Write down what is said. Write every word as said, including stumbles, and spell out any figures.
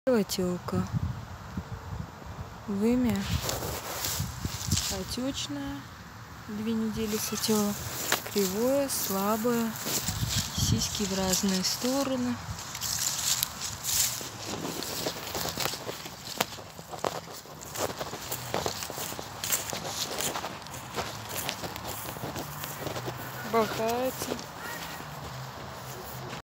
Телка. Вымя отечная, две недели сотела, кривое, слабое, сиськи в разные стороны. Болтается.